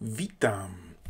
Witam.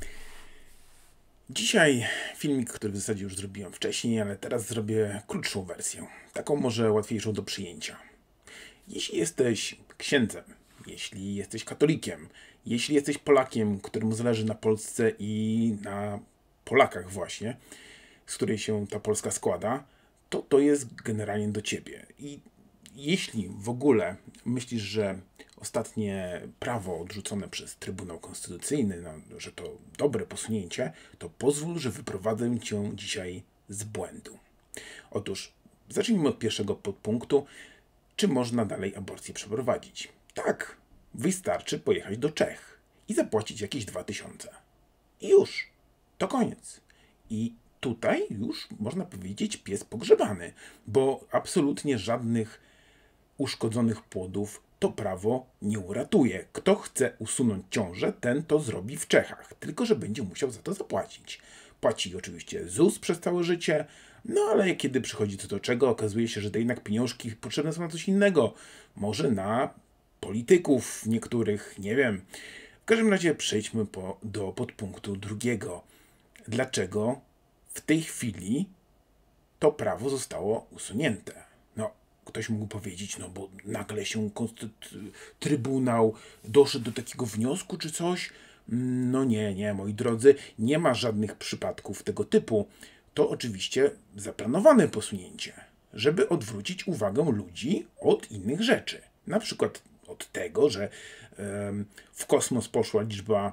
Dzisiaj filmik, który w zasadzie już zrobiłem wcześniej, ale teraz zrobię krótszą wersję. Taką może łatwiejszą do przyjęcia. Jeśli jesteś księdzem, jeśli jesteś katolikiem, jeśli jesteś Polakiem, któremu zależy na Polsce i na Polakach właśnie, z której się ta Polska składa, to jest generalnie do ciebie. I jeśli w ogóle myślisz, że ostatnie prawo odrzucone przez Trybunał Konstytucyjny, że to dobre posunięcie, to pozwól, że wyprowadzę cię dzisiaj z błędu. Otóż zacznijmy od pierwszego podpunktu. Czy można dalej aborcję przeprowadzić? Tak, wystarczy pojechać do Czech i zapłacić jakieś 2000. I już, to koniec. I tutaj już można powiedzieć pies pogrzebany, bo absolutnie żadnych uszkodzonych płodów to prawo nie uratuje. Kto chce usunąć ciążę, ten to zrobi w Czechach, tylko że będzie musiał za to zapłacić. Płaci oczywiście ZUS przez całe życie, no ale kiedy przychodzi co do czego, okazuje się, że te jednak pieniążki potrzebne są na coś innego. Może na polityków niektórych, nie wiem. W każdym razie przejdźmy do podpunktu drugiego. Dlaczego w tej chwili to prawo zostało usunięte? No, ktoś mógł powiedzieć, no bo nagle się Trybunał doszedł do takiego wniosku czy coś. No nie, moi drodzy, nie ma żadnych przypadków tego typu. To oczywiście zaplanowane posunięcie, żeby odwrócić uwagę ludzi od innych rzeczy. Na przykład od tego, że w kosmos poszła liczba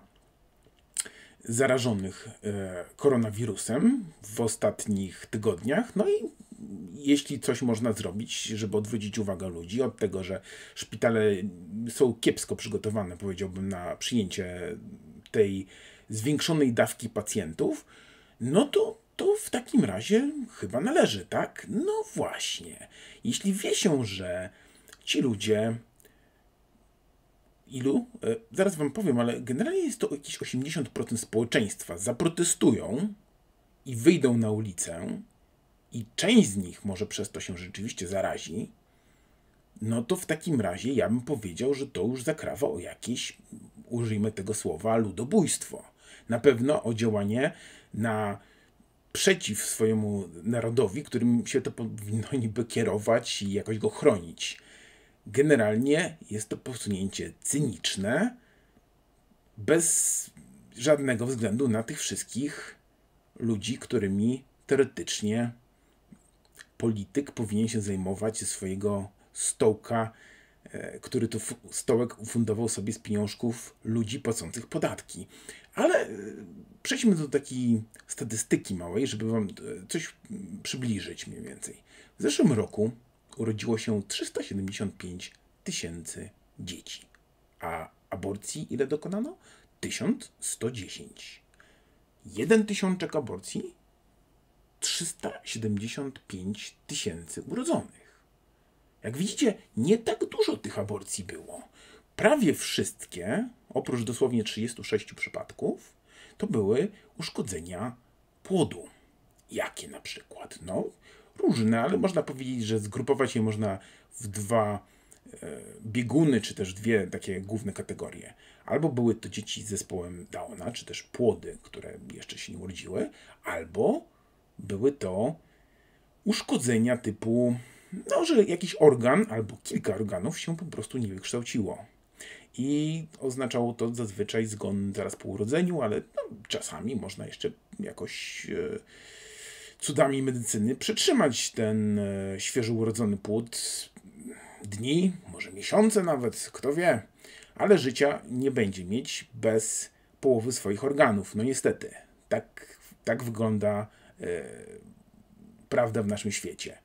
zarażonych koronawirusem w ostatnich tygodniach. No i jeśli coś można zrobić, żeby odwrócić uwagę ludzi od tego, że szpitale są kiepsko przygotowane, powiedziałbym, na przyjęcie tej zwiększonej dawki pacjentów, no to w takim razie chyba należy, tak? No właśnie. Jeśli wie się, że ci ludzie... Ilu? Zaraz wam powiem, ale generalnie jest to jakieś 80% społeczeństwa. Zaprotestują i wyjdą na ulicę i część z nich może przez to się rzeczywiście zarazi, no to w takim razie ja bym powiedział, że to już zakrawa o jakieś, użyjmy tego słowa, ludobójstwo. Na pewno o działanie przeciw swojemu narodowi, którym się to powinno niby kierować i jakoś go chronić. Generalnie jest to posunięcie cyniczne, bez żadnego względu na tych wszystkich ludzi, którymi teoretycznie polityk powinien się zajmować ze swojego stołka, który to stołek ufundował sobie z pieniążków ludzi płacących podatki. Ale przejdźmy do takiej statystyki małej, żeby wam coś przybliżyć mniej więcej. W zeszłym roku urodziło się 375 000 dzieci. A aborcji ile dokonano? 1110. Jeden tysiączek aborcji? 375 000 urodzonych. Jak widzicie, nie tak dużo tych aborcji było. Prawie wszystkie, oprócz dosłownie 36 przypadków, to były uszkodzenia płodu. Jakie na przykład? No, różne, ale można powiedzieć, że zgrupować je można w dwa bieguny, czy też dwie takie główne kategorie. Albo były to dzieci z zespołem Downa, czy też płody, które jeszcze się nie urodziły, albo były to uszkodzenia typu, no, że jakiś organ albo kilka organów się po prostu nie wykształciło. I oznaczało to zazwyczaj zgon zaraz po urodzeniu, ale no, czasami można jeszcze jakoś cudami medycyny przytrzymać ten świeżo urodzony płód dni, może miesiące nawet, kto wie. Ale życia nie będzie mieć bez połowy swoich organów. No niestety, tak wygląda prawda w naszym świecie.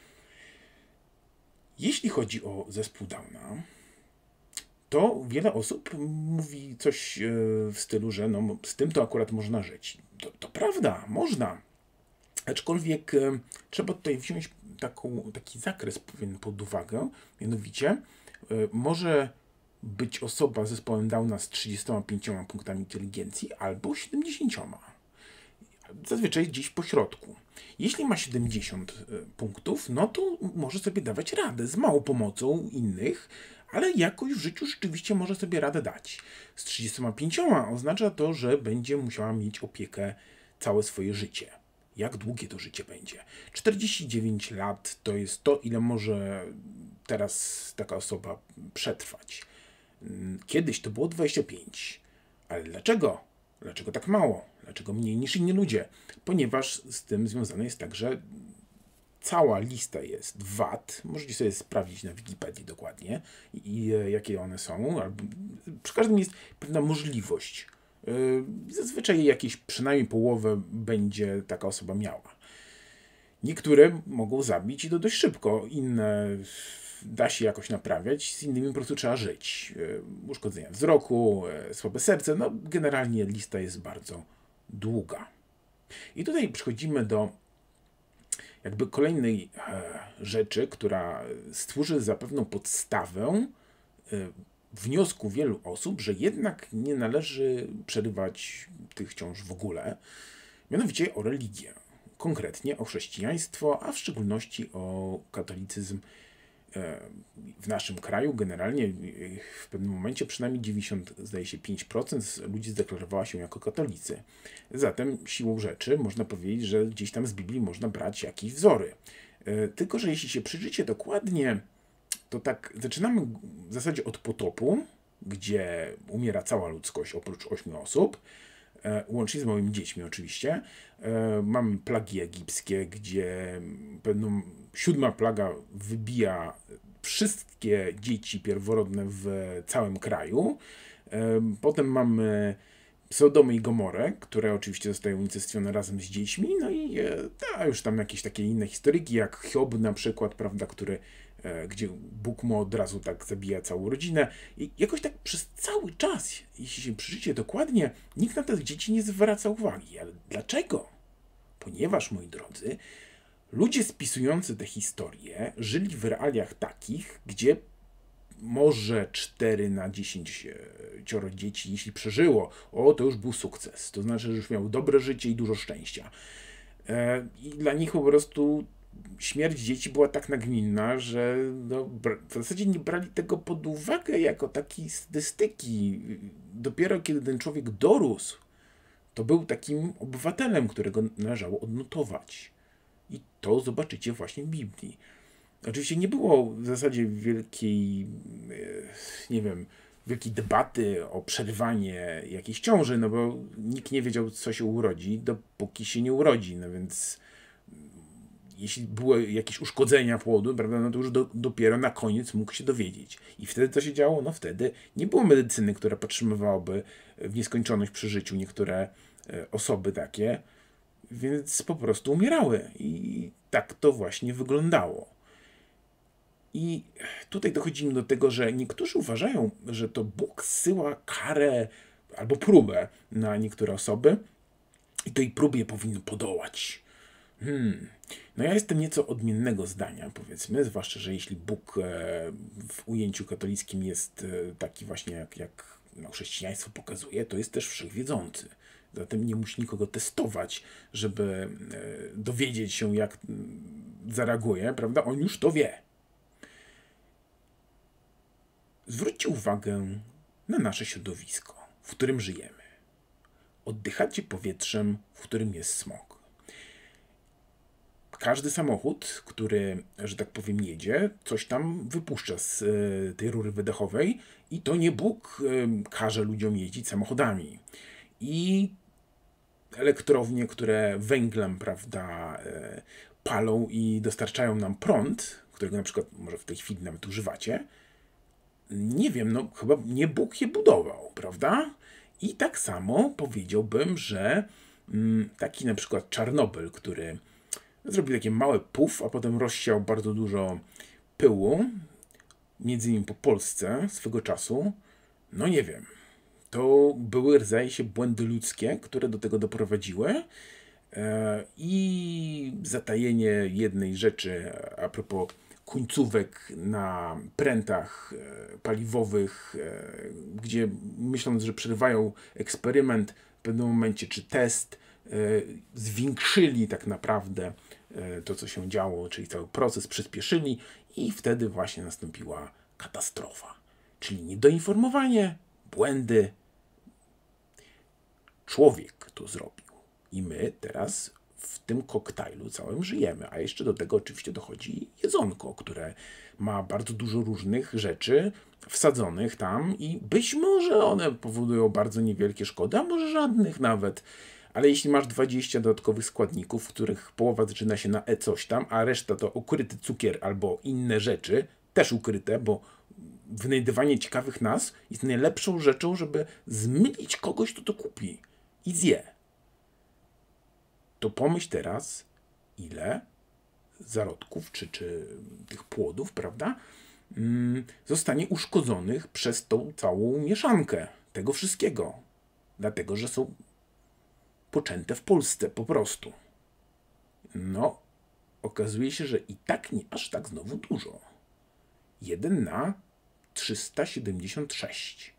Jeśli chodzi o zespół Downa, to wiele osób mówi coś w stylu, że no, z tym to akurat można żyć. To prawda, można. Aczkolwiek trzeba tutaj wziąć taki zakres pewien pod uwagę. Mianowicie może być osoba z zespołem Downa z 35 punktami inteligencji albo 70. Zazwyczaj gdzieś po środku. Jeśli ma 70 punktów, no to może sobie dawać radę z małą pomocą innych, ale jakoś w życiu rzeczywiście może sobie radę dać. Z 35 oznacza to, że będzie musiała mieć opiekę całe swoje życie. Jak długie to życie będzie? 49 lat to jest to, ile może teraz taka osoba przetrwać. Kiedyś to było 25. Ale dlaczego? Dlaczego tak mało? Dlaczego mniej niż inni ludzie? Ponieważ z tym związane jest także cała lista jest wad. Możecie sobie sprawdzić na Wikipedii dokładnie, jakie one są. Przy każdym jest pewna możliwość. Zazwyczaj jakieś przynajmniej połowę będzie taka osoba miała. Niektóre mogą zabić i to dość szybko, inne da się jakoś naprawiać, z innymi po prostu trzeba żyć. Uszkodzenia wzroku, słabe serce, no generalnie lista jest bardzo długa. I tutaj przechodzimy do jakby kolejnej rzeczy, która stworzy zapewne podstawę wniosku wielu osób, że jednak nie należy przerywać tych ciąż w ogóle, mianowicie o religię. Konkretnie o chrześcijaństwo, a w szczególności o katolicyzm w naszym kraju. Generalnie w pewnym momencie przynajmniej 90, zdaje się, 5% ludzi zdeklarowała się jako katolicy. Zatem siłą rzeczy można powiedzieć, że gdzieś tam z Biblii można brać jakieś wzory. Tylko że jeśli się przyjrzycie dokładnie, to tak zaczynamy w zasadzie od potopu, gdzie umiera cała ludzkość oprócz 8 osób, łącznie z małymi dziećmi oczywiście. Mamy plagi egipskie, gdzie pewną 7. plaga wybija wszystkie dzieci pierworodne w całym kraju. Potem mamy Sodomę i Gomorę, które oczywiście zostają unicestwione razem z dziećmi, no i już tam jakieś takie inne historyki, jak Hiob na przykład, prawda, gdzie Bóg mu od razu tak zabija całą rodzinę. I jakoś tak przez cały czas, jeśli się przyjrzycie dokładnie, nikt na te dzieci nie zwraca uwagi. Ale dlaczego? Ponieważ, moi drodzy, ludzie spisujący te historie żyli w realiach takich, gdzie może 4 na 10 dzieci, jeśli przeżyło, to już był sukces. To znaczy, że już miał dobre życie i dużo szczęścia. I dla nich po prostu śmierć dzieci była tak nagminna, że w zasadzie nie brali tego pod uwagę jako takie statystyki. Dopiero kiedy ten człowiek dorósł, to był takim obywatelem, którego należało odnotować. I to zobaczycie właśnie w Biblii. Oczywiście nie było w zasadzie wielkiej, wielkiej debaty o przerywanie jakiejś ciąży, no bo nikt nie wiedział, co się urodzi, dopóki się nie urodzi, no więc jeśli były jakieś uszkodzenia płodu, prawda, no to już dopiero na koniec mógł się dowiedzieć. I wtedy co się działo? No wtedy nie było medycyny, która podtrzymywałaby w nieskończoność przy życiu niektóre osoby takie, więc po prostu umierały. I tak to właśnie wyglądało. I tutaj dochodzimy do tego, że niektórzy uważają, że to Bóg zsyła karę albo próbę na niektóre osoby i tej próbie powinno podołać. No ja jestem nieco odmiennego zdania, powiedzmy, zwłaszcza, że jeśli Bóg w ujęciu katolickim jest taki właśnie, jak chrześcijaństwo pokazuje, to jest też wszechwiedzący. Zatem nie musi nikogo testować, żeby dowiedzieć się, jak zareaguje, prawda? On już to wie. Zwróćcie uwagę na nasze środowisko, w którym żyjemy. Oddychacie powietrzem, w którym jest smog. Każdy samochód, który, że tak powiem, jedzie, coś tam wypuszcza z tej rury wydechowej i to nie Bóg każe ludziom jeździć samochodami. I elektrownie, które węglem, prawda, palą i dostarczają nam prąd, którego na przykład może w tej chwili nawet używacie, nie wiem, no chyba nie Bóg je budował, prawda? I tak samo powiedziałbym, że taki na przykład Czarnobyl, który zrobił takie małe puf, a potem rozsiał bardzo dużo pyłu, między innymi po Polsce swego czasu, no nie wiem. To były, zdaje się, błędy ludzkie, które do tego doprowadziły i zatajenie jednej rzeczy a propos końcówek na prętach paliwowych, gdzie myśląc, że przerywają eksperyment w pewnym momencie, czy test, zwiększyli tak naprawdę to, co się działo, czyli cały proces przyspieszyli i wtedy właśnie nastąpiła katastrofa. czyli niedoinformowanie, błędy. Człowiek to zrobił. I my teraz w tym koktajlu całym żyjemy. A jeszcze do tego oczywiście dochodzi jedzonko, które ma bardzo dużo różnych rzeczy wsadzonych tam i być może one powodują bardzo niewielkie szkody, a może żadnych nawet. Ale jeśli masz 20 dodatkowych składników, w których połowa zaczyna się na coś tam, a reszta to ukryty cukier albo inne rzeczy, też ukryte, bo wynajdywanie ciekawych nazw jest najlepszą rzeczą, żeby zmylić kogoś, kto to kupi i zje. To pomyśl teraz, ile zarodków czy tych płodów, prawda, zostanie uszkodzonych przez tą całą mieszankę tego wszystkiego. Dlatego, że są poczęte w Polsce po prostu. No, okazuje się, że i tak nie aż tak znowu dużo. 1 na 376.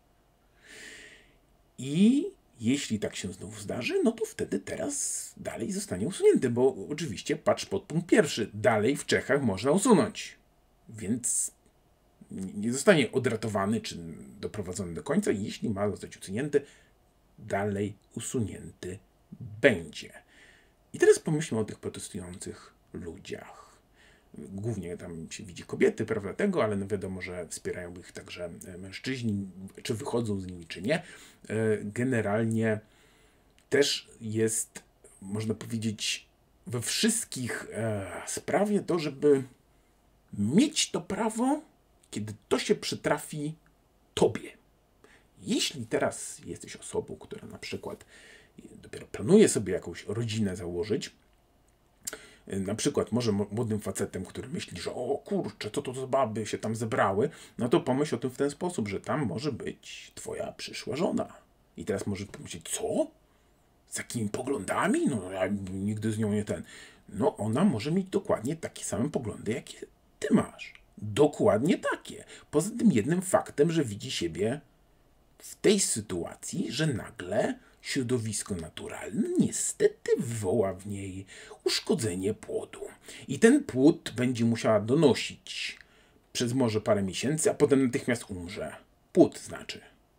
I jeśli tak się znowu zdarzy, no to wtedy teraz dalej zostanie usunięty, bo oczywiście patrz podpunkt pierwszy. Dalej w Czechach można usunąć. Więc nie zostanie odratowany czy doprowadzony do końca. Jeśli ma zostać usunięty, dalej usunięty będzie. I teraz pomyślmy o tych protestujących ludziach. Głównie tam się widzi kobiety, prawda, tego, ale no wiadomo, że wspierają ich także mężczyźni, czy wychodzą z nimi, czy nie. Generalnie też jest, można powiedzieć, we wszystkich sprawie to, żeby mieć to prawo, kiedy to się przytrafi tobie. Jeśli teraz jesteś osobą, która na przykład dopiero planuje sobie jakąś rodzinę założyć, na przykład może młodym facetem, który myśli, że o kurczę, co to za baby się tam zebrały, no to pomyśl o tym w ten sposób, że tam może być twoja przyszła żona. I teraz może pomyśleć, co? Z jakimi poglądami? No ja nigdy z nią nie ten. No ona może mieć dokładnie takie same poglądy, jakie ty masz. Dokładnie takie. Poza tym jednym faktem, że widzi siebie w tej sytuacji, że nagle środowisko naturalne niestety wywoła w niej uszkodzenie płodu. I ten płód będzie musiała donosić przez może parę miesięcy, a potem natychmiast umrze. Płód znaczy.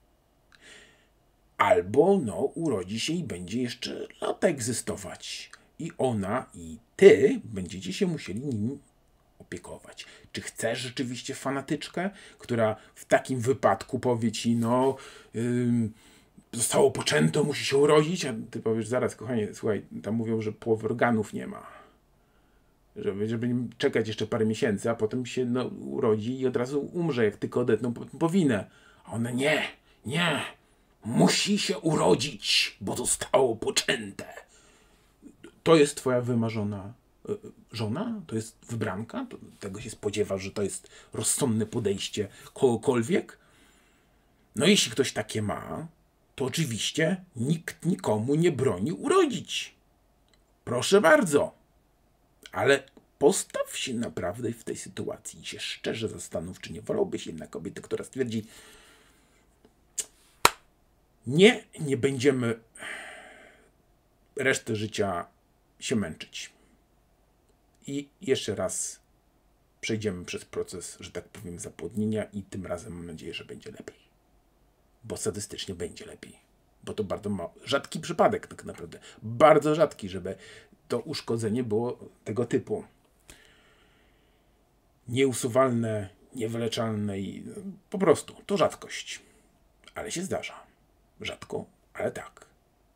Albo urodzi się i będzie jeszcze lata egzystować. I ona i ty będziecie się musieli nim opiekować. Czy chcesz rzeczywiście fanatyczkę, która w takim wypadku powie ci, zostało poczęte, musi się urodzić, a ty powiesz, zaraz kochanie, słuchaj, tam mówią, że połowy organów nie ma. Żeby czekać jeszcze parę miesięcy, a potem się urodzi i od razu umrze, jak tylko odetną powinę. A ona nie, musi się urodzić, bo zostało poczęte. To jest twoja wymarzona żona? To jest wybranka? Tego się spodziewasz, że to jest rozsądne podejście kogokolwiek? No jeśli ktoś takie ma, to oczywiście nikt nikomu nie broni urodzić. Proszę bardzo. Ale postaw się naprawdę w tej sytuacji i się szczerze zastanów, czy nie wolałbyś jednak kobiety, która stwierdzi, nie będziemy resztę życia się męczyć. I jeszcze raz przejdziemy przez proces, że tak powiem, zapłodnienia i tym razem mam nadzieję, że będzie lepiej. Bo statystycznie będzie lepiej. Bo to bardzo rzadki przypadek tak naprawdę. Bardzo rzadki, żeby to uszkodzenie było tego typu. Nieusuwalne, niewyleczalne i po prostu to rzadkość. Ale się zdarza. Rzadko, ale tak.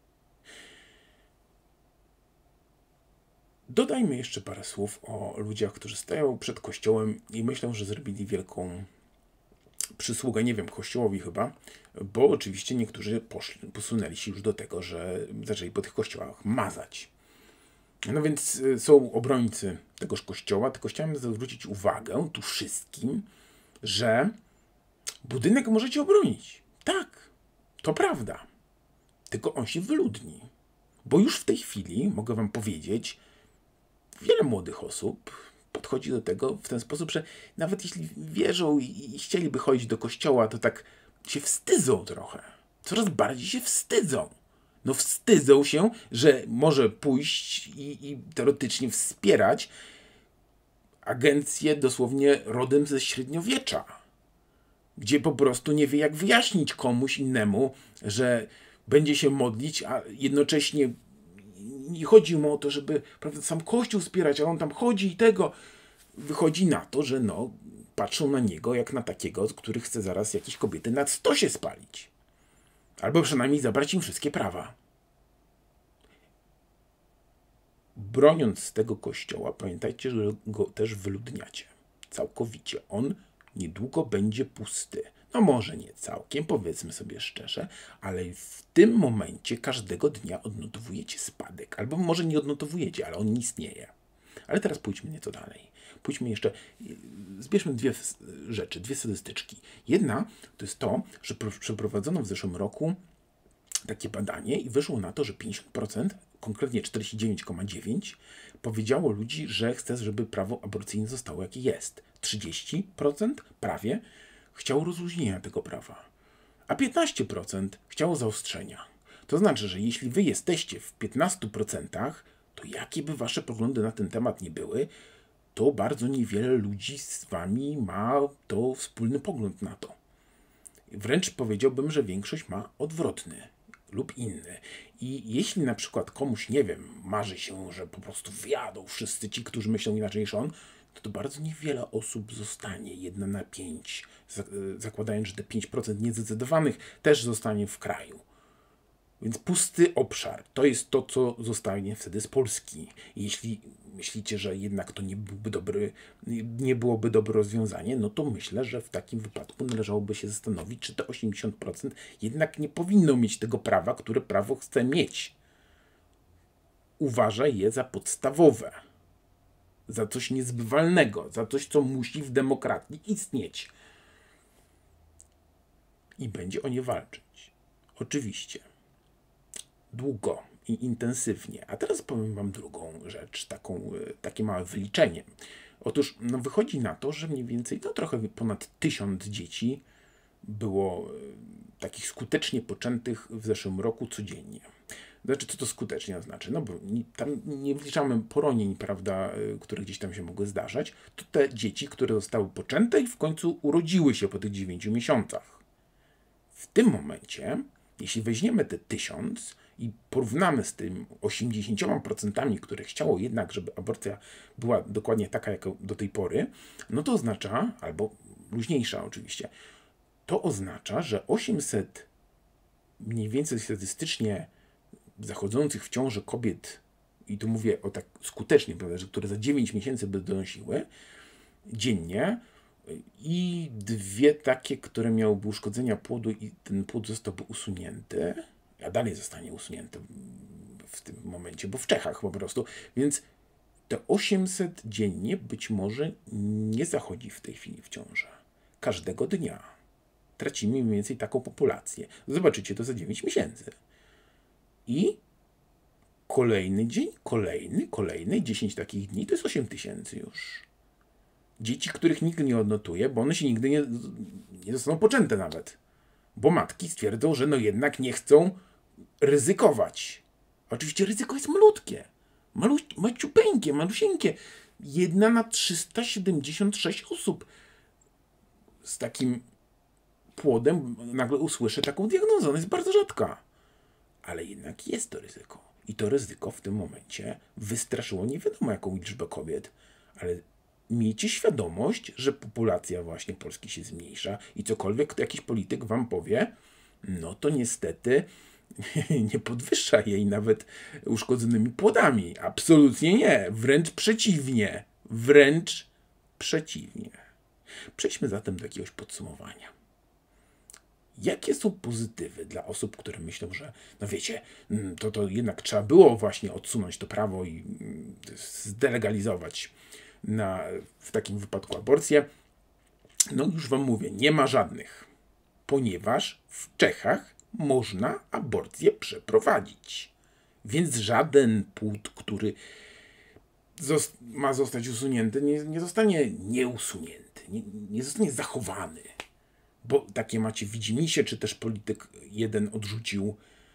Dodajmy jeszcze parę słów o ludziach, którzy stoją przed kościołem i myślą, że zrobili wielką przysługę, nie wiem, kościołowi chyba, bo oczywiście niektórzy posunęli się już do tego, że zaczęli po tych kościołach mazać. No więc są obrońcy tegoż kościoła, tylko chciałem zwrócić uwagę tu wszystkim, że budynek możecie obronić. Tak, to prawda. Tylko on się wyludni. Bo już w tej chwili, mogę wam powiedzieć, wiele młodych osób podchodzi do tego w ten sposób, że nawet jeśli wierzą i chcieliby chodzić do kościoła, to tak się wstydzą trochę. Coraz bardziej się wstydzą. No wstydzą się, że może pójść i teoretycznie wspierać agencję dosłownie rodem ze średniowiecza. gdzie po prostu nie wie, jak wyjaśnić komuś innemu, że będzie się modlić, a jednocześnie nie chodzi mu o to, żeby, prawda, sam Kościół wspierać, a on tam chodzi i tego. Wychodzi na to, że no, patrzą na niego jak na takiego, który chce zaraz jakieś kobiety na stosie spalić. Albo przynajmniej zabrać im wszystkie prawa. Broniąc tego kościoła, pamiętajcie, że go też wyludniacie. Całkowicie. On niedługo będzie pusty. No może nie całkiem, powiedzmy sobie szczerze, ale w tym momencie każdego dnia odnotowujecie spadek. Albo może nie odnotowujecie, ale on nie istnieje. Ale teraz pójdźmy nieco dalej. Pójdźmy jeszcze, zbierzmy dwie rzeczy, dwie statystyczki. Jedna to jest to, że przeprowadzono w zeszłym roku takie badanie i wyszło na to, że 50%, konkretnie 49,9% powiedziało ludzi, że chce, żeby prawo aborcyjne zostało jakie jest. 30% prawie chciało rozluźnienia tego prawa, a 15% chciało zaostrzenia. To znaczy, że jeśli wy jesteście w 15%, to jakie by wasze poglądy na ten temat nie były, to bardzo niewiele ludzi z wami ma to wspólny pogląd na to. Wręcz powiedziałbym, że większość ma odwrotny lub inny. I jeśli na przykład komuś, nie wiem, marzy się, że po prostu wyjadą wszyscy ci, którzy myślą inaczej niż on, to bardzo niewiele osób zostanie, 1 na 5, zakładając, że te 5% niezdecydowanych też zostanie w kraju. Więc pusty obszar to jest to, co zostanie wtedy z Polski. Jeśli myślicie, że jednak to nie byłoby dobre rozwiązanie, no to myślę, że w takim wypadku należałoby się zastanowić, czy te 80% jednak nie powinno mieć tego prawa, które prawo chce mieć. Uważa je za podstawowe, za coś niezbywalnego, za coś, co musi w demokracji istnieć. I będzie o nie walczyć. Oczywiście. Długo i intensywnie. A teraz powiem wam drugą rzecz, takie małe wyliczenie. Otóż no, wychodzi na to, że mniej więcej trochę ponad 1000 dzieci było takich skutecznie poczętych w zeszłym roku codziennie. Znaczy, co to skutecznie oznacza? No bo tam nie wliczamy poronień, prawda, które gdzieś tam się mogły zdarzać. To te dzieci, które zostały poczęte i w końcu urodziły się po tych 9 miesiącach. W tym momencie, jeśli weźmiemy te 1000 i porównamy z tym 80%, które chciało jednak, żeby aborcja była dokładnie taka, jak do tej pory, no to oznacza, albo luźniejsza oczywiście, to oznacza, że 800 mniej więcej statystycznie zachodzących w ciąży kobiet, i tu mówię o tak skutecznie, prawda, że które za 9 miesięcy by donosiły dziennie, i 2 takie, które miałyby uszkodzenia płodu i ten płód zostałby usunięty, a dalej zostanie usunięty w tym momencie, bo w Czechach po prostu, więc te 800 dziennie być może nie zachodzi w tej chwili w ciążę. Każdego dnia tracimy mniej więcej taką populację. Zobaczycie to za 9 miesięcy. I kolejny dzień, kolejny, 10 takich dni, to jest 8000 już. Dzieci, których nikt nie odnotuje, bo one się nigdy nie zostaną poczęte nawet. Bo matki stwierdzą, że no jednak nie chcą ryzykować. Oczywiście ryzyko jest malutkie. Maciupeńkie, malusieńkie. 1 na 376 osób z takim płodem nagle usłyszy taką diagnozę. Ona jest bardzo rzadka. Ale jednak jest to ryzyko. I to ryzyko w tym momencie wystraszyło nie wiadomo jaką liczbę kobiet, ale miejcie świadomość, że populacja właśnie Polski się zmniejsza i cokolwiek jakiś polityk wam powie, no to niestety nie podwyższa jej nawet uszkodzonymi płodami. Absolutnie nie. Wręcz przeciwnie. Wręcz przeciwnie. Przejdźmy zatem do jakiegoś podsumowania. Jakie są pozytywy dla osób, które myślą, że no wiecie, to jednak trzeba było właśnie odsunąć to prawo i zdelegalizować w takim wypadku aborcję? No już wam mówię, nie ma żadnych, ponieważ w Czechach można aborcję przeprowadzić. Więc żaden płód, który ma zostać usunięty, nie zostanie nieusunięty, nie zostanie zachowany. Bo takie macie widzimisię, czy też polityk jeden odrzucił,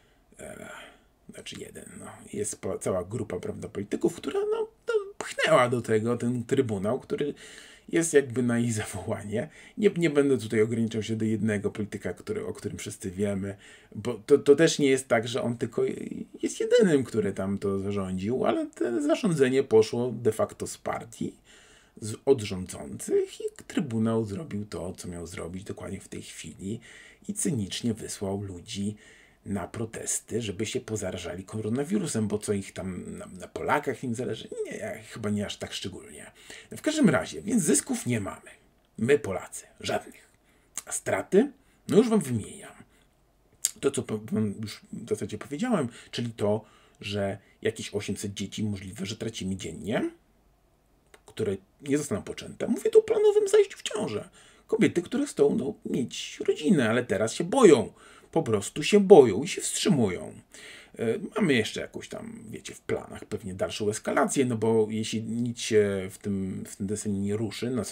jest cała grupa, prawda, polityków, która pchnęła do tego ten trybunał, który jest jakby na ich zawołanie. Nie będę tutaj ograniczał się do jednego polityka, o którym wszyscy wiemy, bo to też nie jest tak, że on tylko jest jedynym, który tam to zarządził, ale to zarządzenie poszło de facto z partii, od rządzących i Trybunał zrobił to, co miał zrobić dokładnie w tej chwili i cynicznie wysłał ludzi na protesty, żeby się pozarażali koronawirusem, bo co ich tam na Polakach im zależy? Nie, chyba nie aż tak szczególnie. W każdym razie, więc zysków nie mamy. My Polacy, żadnych. A straty? No już wam wymieniam. To, co już w zasadzie powiedziałem, czyli to, że jakieś 800 dzieci możliwe, że tracimy dziennie, które nie zostaną poczęte. Mówię tu o planowym zajściu w ciążę. Kobiety, które chcą mieć rodzinę, ale teraz się boją. Po prostu się boją i się wstrzymują. Mamy jeszcze jakąś tam, wiecie, w planach pewnie dalszą eskalację, no bo jeśli nic się w tym desenie nie ruszy, no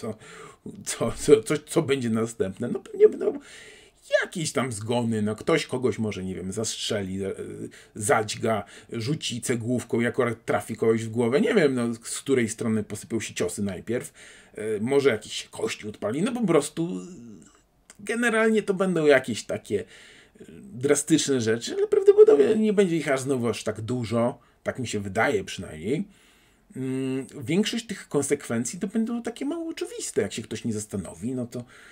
co będzie następne? No pewnie będą jakieś tam zgony, no ktoś kogoś może, nie wiem, zastrzeli, zadźga, rzuci cegłówką i akurat trafi kogoś w głowę, nie wiem, no, z której strony posypią się ciosy najpierw, może jakiś kości odpali, no po prostu generalnie to będą jakieś takie drastyczne rzeczy, ale prawdopodobnie nie będzie ich znowu aż tak dużo, tak mi się wydaje przynajmniej. Większość tych konsekwencji to będą takie mało oczywiste, jak się ktoś nie zastanowi, no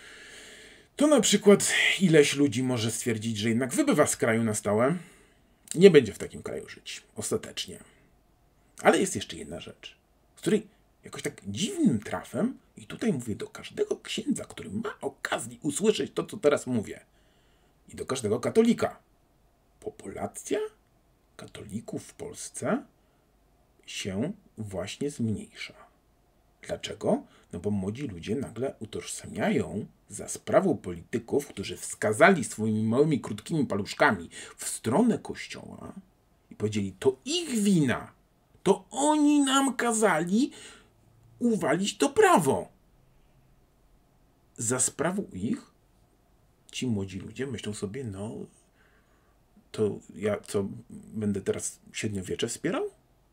to na przykład ileś ludzi może stwierdzić, że jednak wybywa z kraju na stałe, nie będzie w takim kraju żyć, ostatecznie. Ale jest jeszcze jedna rzecz, z której jakoś tak dziwnym trafem, i tutaj mówię do każdego księdza, który ma okazję usłyszeć to, co teraz mówię, i do każdego katolika. Populacja katolików w Polsce się właśnie zmniejsza. Dlaczego? No bo młodzi ludzie nagle utożsamiają za sprawą polityków, którzy wskazali swoimi małymi, krótkimi paluszkami w stronę Kościoła i powiedzieli, to ich wina, to oni nam kazali uwalić to prawo. Za sprawą ich ci młodzi ludzie myślą sobie, no to ja co, będę teraz średniowiecze wspierał?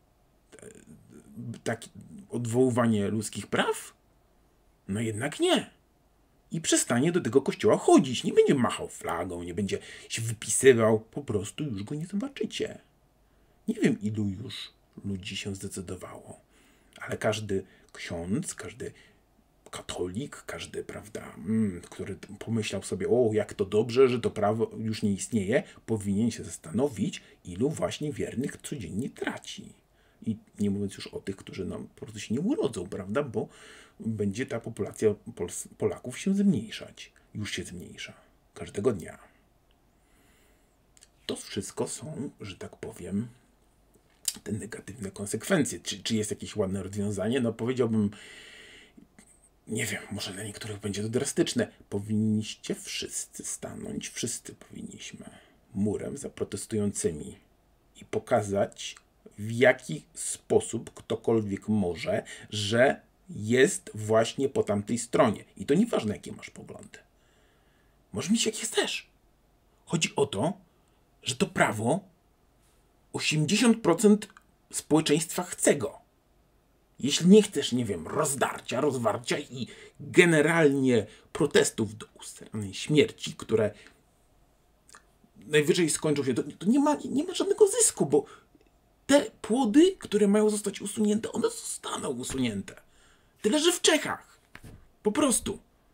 Takie odwoływanie ludzkich praw? No jednak nie. I przestanie do tego kościoła chodzić. Nie będzie machał flagą, nie będzie się wypisywał. Po prostu już go nie zobaczycie. Nie wiem, ilu już ludzi się zdecydowało. Ale każdy ksiądz, każdy katolik, każdy, prawda, który pomyślał sobie, o, jak to dobrze, że to prawo już nie istnieje, powinien się zastanowić, ilu właśnie wiernych codziennie traci. I nie mówiąc już o tych, którzy po prostu się nie urodzą, prawda, bo będzie ta populacja Polaków się zmniejszać. Już się zmniejsza. Każdego dnia. To wszystko są, że tak powiem, te negatywne konsekwencje. Czy jest jakieś ładne rozwiązanie? No powiedziałbym, nie wiem, może dla niektórych będzie to drastyczne. Powinniście wszyscy stanąć, wszyscy powinniśmy murem za protestującymi i pokazać, w jaki sposób ktokolwiek może, że jest właśnie po tamtej stronie. I to nieważne, jakie masz poglądy. Możesz mieć jakie chcesz. Chodzi o to, że to prawo 80% społeczeństwa chce go. Jeśli nie chcesz, nie wiem, rozdarcia, rozwarcia i generalnie protestów do ustaranej śmierci, które najwyżej skończą się, to nie ma żadnego zysku, bo te płody, które mają zostać usunięte, one zostaną usunięte. Tyle, że w Czechach. Po prostu.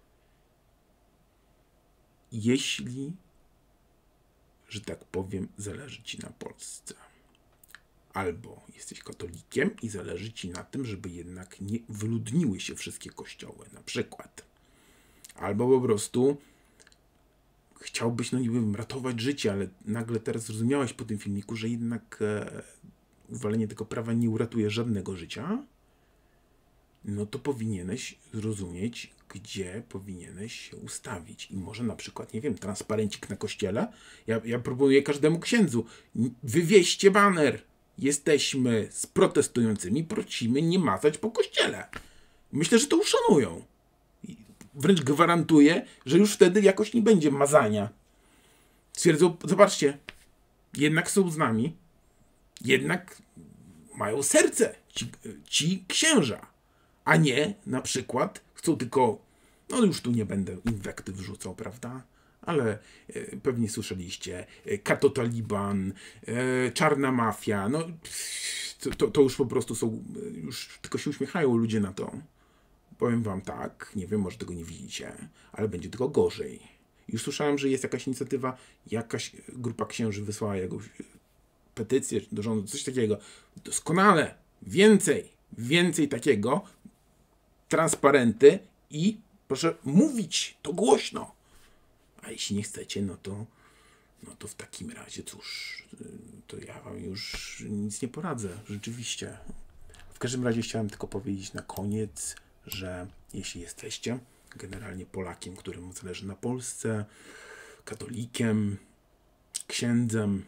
Jeśli, że tak powiem, zależy ci na Polsce, albo jesteś katolikiem i zależy ci na tym, żeby jednak nie wyludniły się wszystkie kościoły, na przykład. Albo po prostu chciałbyś, no nie wiem, ratować życie, ale nagle teraz zrozumiałeś po tym filmiku, że jednak uwalenie tego prawa nie uratuje żadnego życia, no to powinieneś zrozumieć, gdzie powinieneś się ustawić. I może na przykład, nie wiem, transparencik na kościele. Ja proponuję każdemu księdzu, wywieźcie baner. Jesteśmy z protestującymi, prosimy nie mazać po kościele. Myślę, że to uszanują. Wręcz gwarantuję, że już wtedy jakoś nie będzie mazania. Stwierdzą, zobaczcie, jednak są z nami, jednak mają serce ci księża, a nie na przykład chcą tylko, no już tu nie będę inwektyw wrzucał, prawda? Ale pewnie słyszeliście, kato-taliban, czarna mafia, no to już po prostu są, już tylko się uśmiechają ludzie na to. Powiem wam tak, nie wiem, może tego nie widzicie, ale będzie tylko gorzej. Już słyszałem, że jest jakaś inicjatywa, jakaś grupa księży wysłała jakąś petycję do rządu, coś takiego. Doskonale, więcej takiego, transparenty i proszę mówić to głośno. A jeśli nie chcecie, no to w takim razie, cóż, to ja wam już nic nie poradzę, rzeczywiście. W każdym razie chciałem tylko powiedzieć na koniec, że jeśli jesteście generalnie Polakiem, któremu zależy na Polsce, katolikiem, księdzem,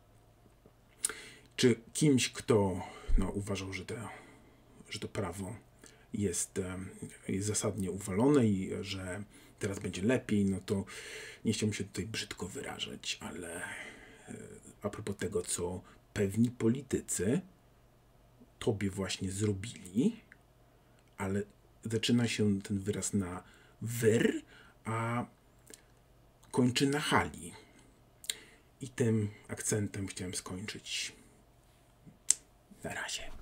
czy kimś, kto uważał, że to prawo jest zasadnie uwalone i że teraz będzie lepiej, no to nie chciałbym się tutaj brzydko wyrażać, ale a propos tego, co pewni politycy tobie właśnie zrobili, ale zaczyna się ten wyraz na wyr, a kończy na hali. I tym akcentem chciałem skończyć. Na razie.